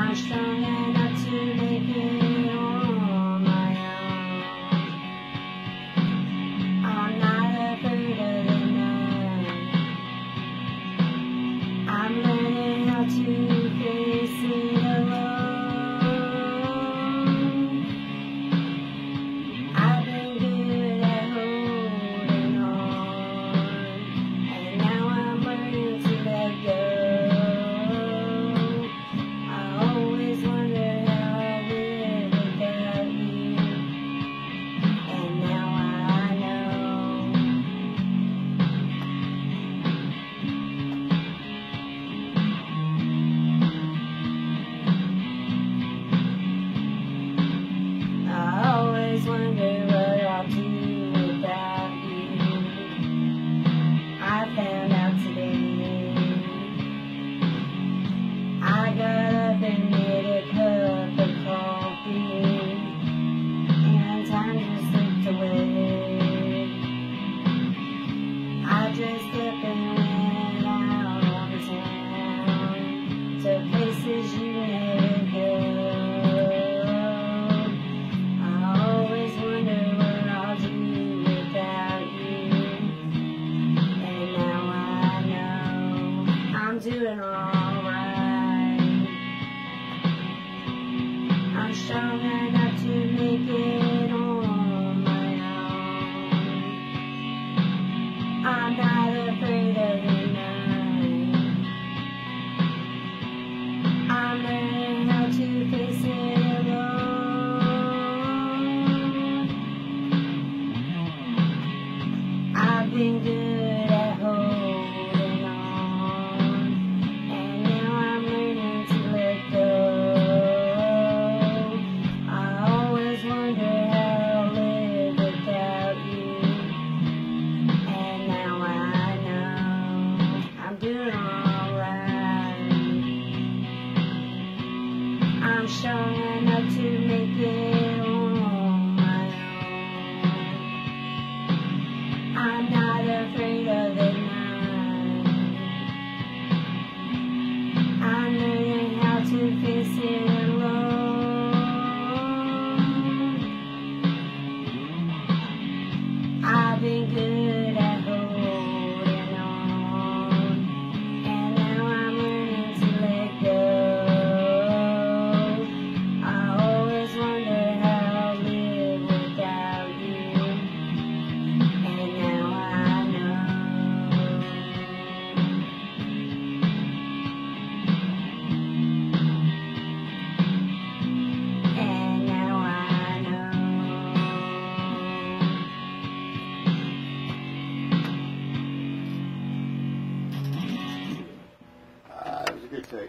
I'm strong enough to make it on my own. I'm not afraid of the night. I'm learning how to face it alone. I've been good at holding on, and now I'm learning to let go. I always wonder how I live without you, and now I know. I always wonder what I'll do without you. I found out today. I got up and made a cup of coffee, and time just slipped away. I dressed up and went out on town to places you never go. I always wonder what I'll do without you, and now I know I'm doing alright. I'm strong enough to make it on my own. I'm not afraid of the night. I'm learning how to face it alone. I've been good at holding on, and now I'm learning to let go. I always wonder how I'll live without you, and now I know I'm doing alright. I'm strong enough to make it